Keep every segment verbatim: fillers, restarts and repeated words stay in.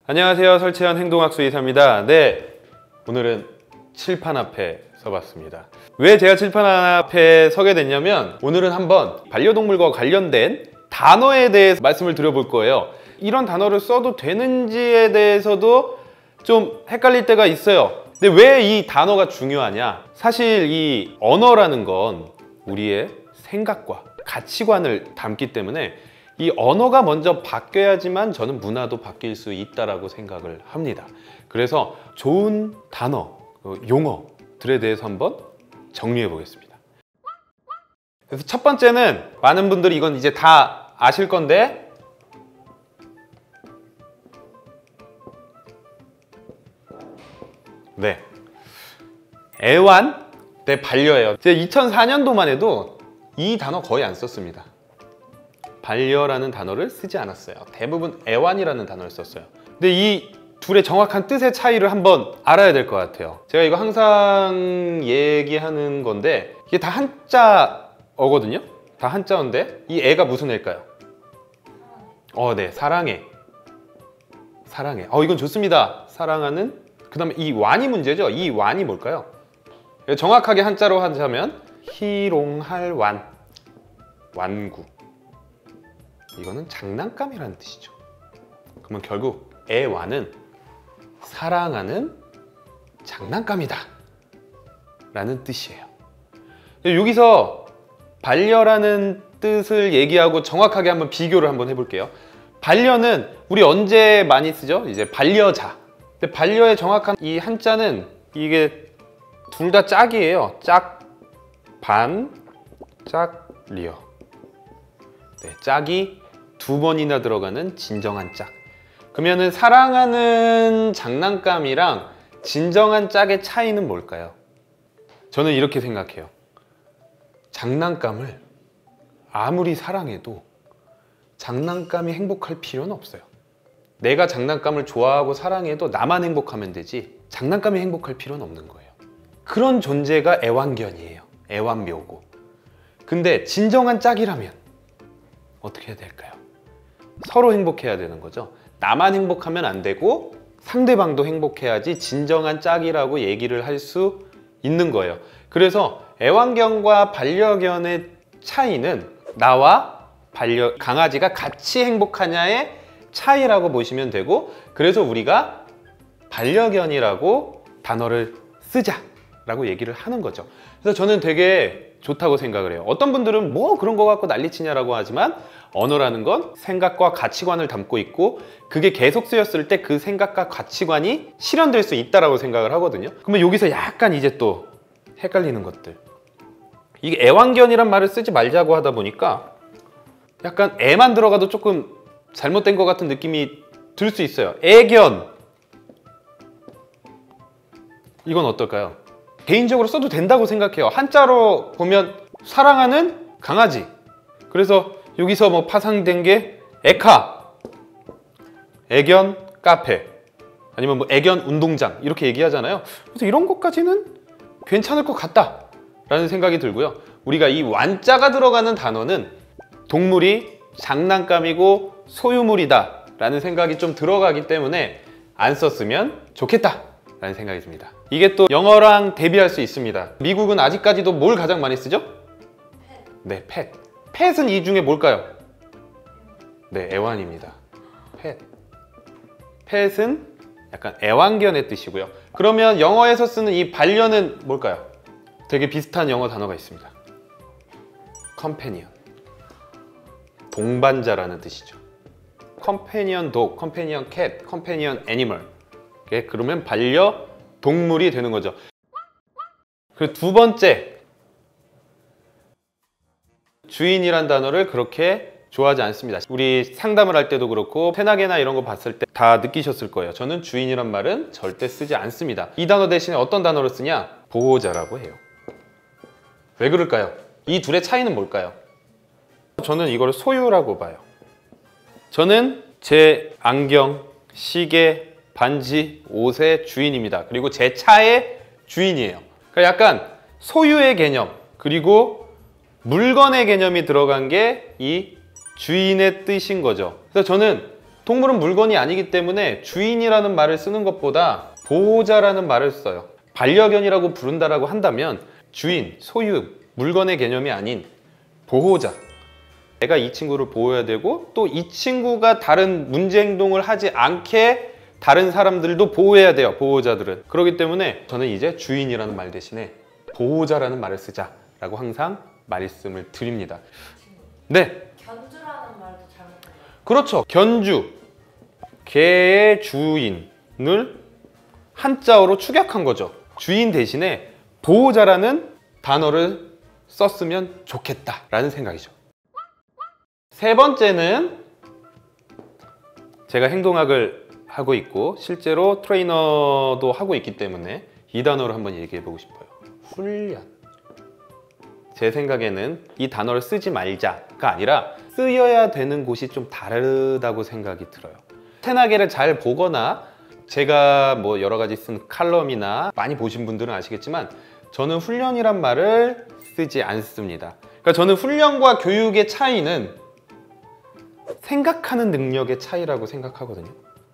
안녕하세요. 설채현 행동학수 이사입니다. 네, 오늘은 칠판 앞에 서봤습니다. 왜 제가 칠판 앞에 서게 됐냐면 오늘은 한번 반려동물과 관련된 단어에 대해서 말씀을 드려볼 거예요. 이런 단어를 써도 되는지에 대해서도 좀 헷갈릴 때가 있어요. 근데 왜 이 단어가 중요하냐? 사실 이 언어라는 건 우리의 생각과 가치관을 담기 때문에 이 언어가 먼저 바뀌어야지만 저는 문화도 바뀔 수 있다고 생각을 합니다. 그래서 좋은 단어, 용어들에 대해서 한번 정리해 보겠습니다. 그래서 첫 번째는 많은 분들이 이건 이제 다 아실 건데 네, 애완 대 반려예요. 제가 이천사 년도만 해도 이 단어 거의 안 썼습니다. 반려라는 단어를 쓰지 않았어요. 대부분 애완이라는 단어를 썼어요. 근데 이 둘의 정확한 뜻의 차이를 한번 알아야 될 것 같아요. 제가 이거 항상 얘기하는 건데 이게 다 한자어거든요. 다 한자어인데 이 애가 무슨 애일까요? 어, 네, 사랑해. 사랑해. 어, 이건 좋습니다. 사랑하는. 그 다음에 이 완이 문제죠. 이 완이 뭘까요? 정확하게 한자로 하자면 희롱할 완. 완구. 이거는 장난감이라는 뜻이죠. 그러면 결국 애완은 사랑하는 장난감이다 라는 뜻이에요. 여기서 반려라는 뜻을 얘기하고 정확하게 한번 비교를 한번 해볼게요. 반려는 우리 언제 많이 쓰죠? 이제 반려자. 근데 반려의 정확한 이 한자는 이게 둘 다 짝이에요. 짝, 반, 짝, 리어. 네, 짝이 두 번이나 들어가는 진정한 짝. 그러면은 사랑하는 장난감이랑 진정한 짝의 차이는 뭘까요? 저는 이렇게 생각해요. 장난감을 아무리 사랑해도 장난감이 행복할 필요는 없어요. 내가 장난감을 좋아하고 사랑해도 나만 행복하면 되지 장난감이 행복할 필요는 없는 거예요. 그런 존재가 애완견이에요. 애완묘고. 근데 진정한 짝이라면 어떻게 해야 될까요? 서로 행복해야 되는 거죠. 나만 행복하면 안 되고 상대방도 행복해야지 진정한 짝이라고 얘기를 할 수 있는 거예요. 그래서 애완견과 반려견의 차이는 나와 반려 강아지가 같이 행복하냐의 차이라고 보시면 되고, 그래서 우리가 반려견이라고 단어를 쓰자라고 얘기를 하는 거죠. 그래서 저는 되게 좋다고 생각을 해요. 어떤 분들은 뭐 그런 거 갖고 난리치냐라고 하지만 언어라는 건 생각과 가치관을 담고 있고 그게 계속 쓰였을 때 그 생각과 가치관이 실현될 수 있다고 생각을 하거든요. 그러면 여기서 약간 이제 또 헷갈리는 것들, 이게 애완견이란 말을 쓰지 말자고 하다 보니까 약간 애만 들어가도 조금 잘못된 것 같은 느낌이 들 수 있어요. 애견, 이건 어떨까요? 개인적으로 써도 된다고 생각해요. 한자로 보면 사랑하는 강아지. 그래서 여기서 뭐 파생된 게 에카, 애견 카페, 아니면 뭐 애견 운동장 이렇게 얘기하잖아요. 그래서 이런 것까지는 괜찮을 것 같다 라는 생각이 들고요. 우리가 이 완자가 들어가는 단어는 동물이 장난감이고 소유물이다 라는 생각이 좀 들어가기 때문에 안 썼으면 좋겠다 라는 생각이 듭니다. 이게 또 영어랑 대비할 수 있습니다. 미국은 아직까지도 뭘 가장 많이 쓰죠? 네, 펫. 펫은 이 중에 뭘까요? 네, 애완입니다. 펫. 펫은 약간 애완견의 뜻이고요. 그러면 영어에서 쓰는 이 반려는 뭘까요? 되게 비슷한 영어 단어가 있습니다. companion. 동반자라는 뜻이죠. companion dog, companion cat, companion animal. 그러면 반려 동물이 되는 거죠. 그리고 두 번째, 주인이란 단어를 그렇게 좋아하지 않습니다. 우리 상담을 할 때도 그렇고 페나게나 이런 거 봤을 때 다 느끼셨을 거예요. 저는 주인이란 말은 절대 쓰지 않습니다. 이 단어 대신에 어떤 단어를 쓰냐? 보호자라고 해요. 왜 그럴까요? 이 둘의 차이는 뭘까요? 저는 이걸 소유라고 봐요. 저는 제 안경, 시계, 반지, 옷의 주인입니다. 그리고 제 차의 주인이에요. 그러니까 약간 소유의 개념, 그리고 물건의 개념이 들어간 게 이 주인의 뜻인 거죠. 그래서 저는 동물은 물건이 아니기 때문에 주인이라는 말을 쓰는 것보다 보호자라는 말을 써요. 반려견이라고 부른다라고 한다면 주인, 소유, 물건의 개념이 아닌 보호자. 내가 이 친구를 보호해야 되고 또 이 친구가 다른 문제 행동을 하지 않게 다른 사람들도 보호해야 돼요, 보호자들은. 그렇기 때문에 저는 이제 주인이라는 말 대신에 보호자라는 말을 쓰자라고 항상 말씀을 드립니다. 네. 견주라는 말도 잘못해요. 그렇죠. 견주. 개의 주인을 한자어로 축약한 거죠. 주인 대신에 보호자라는 단어를 썼으면 좋겠다라는 생각이죠. 세 번째는 제가 행동학을 하고 있고 실제로 트레이너도 하고 있기 때문에 이 단어를 한번 얘기해 보고 싶어요. 훈련. 제 생각에는 이 단어를 쓰지 말자가 아니라 쓰여야 되는 곳이 좀 다르다고 생각이 들어요. 테나게를 잘 보거나 제가 뭐 여러 가지 쓴 칼럼이나 많이 보신 분들은 아시겠지만 저는 훈련이란 말을 쓰지 않습니다. 그러니까 저는 훈련과 교육의 차이는 생각하는 능력의 차이라고 생각하거든요.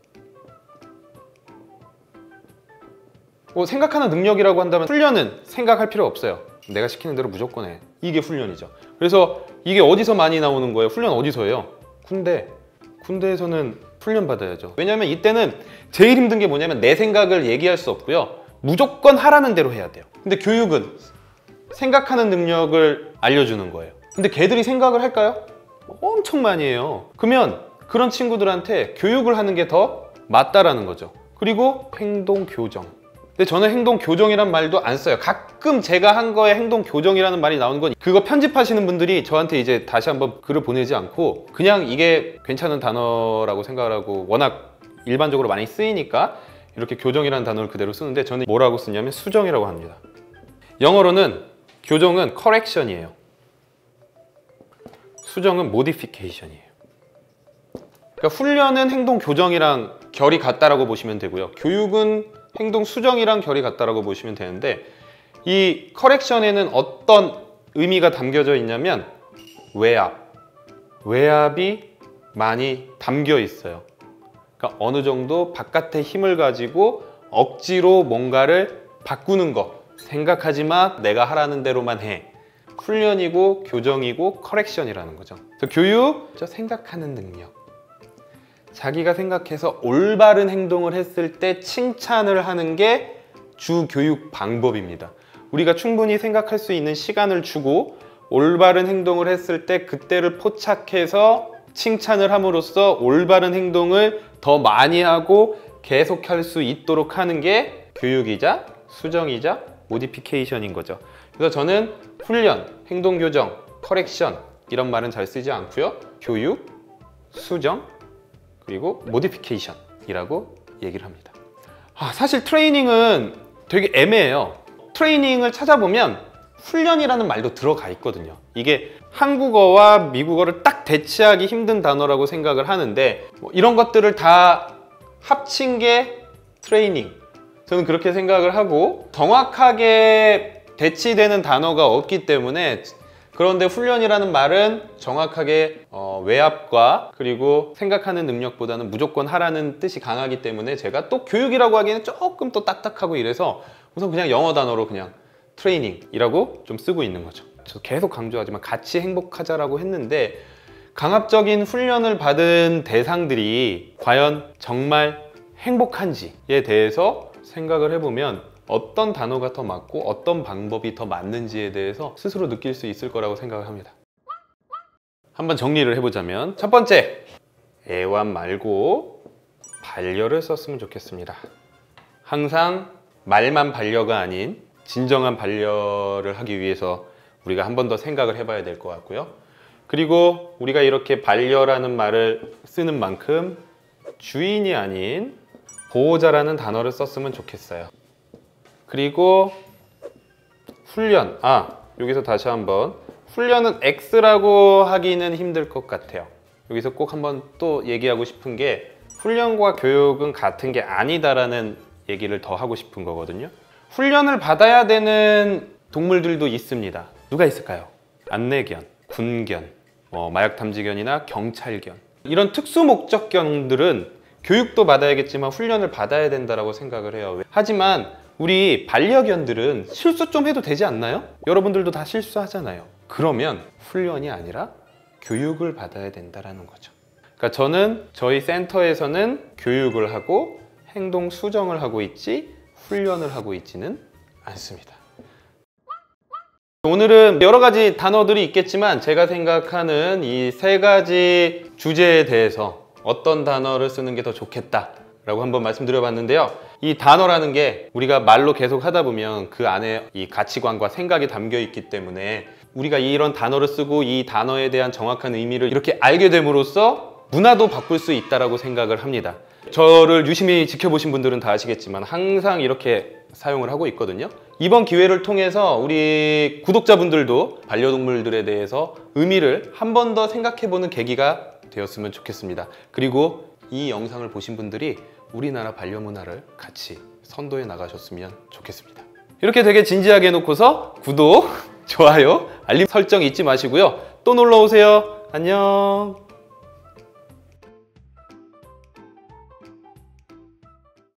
뭐 생각하는 능력이라고 한다면 훈련은 생각할 필요 없어요. 내가 시키는 대로 무조건 해. 이게 훈련이죠. 그래서 이게 어디서 많이 나오는 거예요? 훈련 어디서 해요? 군대. 군대에서는 훈련 받아야죠. 왜냐하면 이때는 제일 힘든 게 뭐냐면 내 생각을 얘기할 수 없고요. 무조건 하라는 대로 해야 돼요. 근데 교육은 생각하는 능력을 알려주는 거예요. 근데 걔들이 생각을 할까요? 엄청 많이 해요. 그러면 그런 친구들한테 교육을 하는 게 더 맞다라는 거죠. 그리고 행동 교정. 근데 저는 행동 교정이란 말도 안 써요. 가끔 제가 한 거에 행동 교정이라는 말이 나오는 건 그거 편집하시는 분들이 저한테 이제 다시 한번 글을 보내지 않고 그냥 이게 괜찮은 단어라고 생각을 하고 워낙 일반적으로 많이 쓰이니까 이렇게 교정이라는 단어를 그대로 쓰는데 저는 뭐라고 쓰냐면 수정이라고 합니다. 영어로는 교정은 correction이에요. 수정은 modification이에요. 그러니까 훈련은 행동 교정이랑 결이 같다라고 보시면 되고요. 교육은 행동 수정이랑 결이 같다라고 보시면 되는데 이 correction에는 어떤 의미가 담겨져 있냐면 외압, 외압이 많이 담겨 있어요. 그러니까 어느 정도 바깥의 힘을 가지고 억지로 뭔가를 바꾸는 거. 생각하지 마, 내가 하라는 대로만 해. 훈련이고 교정이고 커렉션이라는 거죠. 그래서 교육, 저 생각하는 능력. 자기가 생각해서 올바른 행동을 했을 때 칭찬을 하는 게 주 교육 방법입니다. 우리가 충분히 생각할 수 있는 시간을 주고 올바른 행동을 했을 때 그때를 포착해서 칭찬을 함으로써 올바른 행동을 더 많이 하고 계속할 수 있도록 하는 게 교육이자 수정이자 모디피케이션인 거죠. 그래서 저는 훈련, 행동교정, 커렉션 이런 말은 잘 쓰지 않고요. 교육, 수정, 그리고 모디피케이션이라고 얘기를 합니다. 아, 사실 트레이닝은 되게 애매해요. 트레이닝을 찾아보면 훈련이라는 말도 들어가 있거든요. 이게 한국어와 미국어를 딱 대치하기 힘든 단어라고 생각을 하는데 뭐 이런 것들을 다 합친 게 트레이닝. 저는 그렇게 생각을 하고 정확하게 대치되는 단어가 없기 때문에 그런데 훈련이라는 말은 정확하게 어, 외압과 그리고 생각하는 능력보다는 무조건 하라는 뜻이 강하기 때문에 제가 또 교육이라고 하기에는 조금 또 딱딱하고 이래서 우선 그냥 영어 단어로 그냥 트레이닝이라고 좀 쓰고 있는 거죠. 저 계속 강조하지만 같이 행복하자라고 했는데 강압적인 훈련을 받은 대상들이 과연 정말 행복한지에 대해서 생각을 해보면 어떤 단어가 더 맞고 어떤 방법이 더 맞는지에 대해서 스스로 느낄 수 있을 거라고 생각을 합니다. 한번 정리를 해보자면 첫 번째, 애완 말고 반려를 썼으면 좋겠습니다. 항상 말만 반려가 아닌 진정한 반려를 하기 위해서 우리가 한 번 더 생각을 해봐야 될 것 같고요. 그리고 우리가 이렇게 반려라는 말을 쓰는 만큼 주인이 아닌 보호자라는 단어를 썼으면 좋겠어요. 그리고 훈련, 아 여기서 다시 한번 훈련은 X라고 하기는 힘들 것 같아요. 여기서 꼭 한번 또 얘기하고 싶은 게 훈련과 교육은 같은 게 아니다라는 얘기를 더 하고 싶은 거거든요. 훈련을 받아야 되는 동물들도 있습니다. 누가 있을까요? 안내견, 군견, 뭐 마약 탐지견이나 경찰견 이런 특수 목적견들은 교육도 받아야겠지만 훈련을 받아야 된다고 생각을 해요. 하지만 우리 반려견들은 실수 좀 해도 되지 않나요? 여러분들도 다 실수하잖아요. 그러면 훈련이 아니라 교육을 받아야 된다는 거죠. 그러니까 저는 저희 센터에서는 교육을 하고 행동 수정을 하고 있지 훈련을 하고 있지는 않습니다. 오늘은 여러 가지 단어들이 있겠지만 제가 생각하는 이 세 가지 주제에 대해서 어떤 단어를 쓰는 게 더 좋겠다 라고 한번 말씀드려봤는데요. 이 단어라는 게 우리가 말로 계속 하다 보면 그 안에 이 가치관과 생각이 담겨 있기 때문에 우리가 이런 단어를 쓰고 이 단어에 대한 정확한 의미를 이렇게 알게 됨으로써 문화도 바꿀 수 있다고 생각을 합니다. 저를 유심히 지켜보신 분들은 다 아시겠지만 항상 이렇게 사용을 하고 있거든요. 이번 기회를 통해서 우리 구독자분들도 반려동물들에 대해서 의미를 한 번 더 생각해보는 계기가 되었으면 좋겠습니다. 그리고 이 영상을 보신 분들이 우리나라 반려문화를 같이 선도해 나가셨으면 좋겠습니다. 이렇게 되게 진지하게 해놓고서 구독, 좋아요, 알림 설정 잊지 마시고요. 또 놀러오세요. 안녕.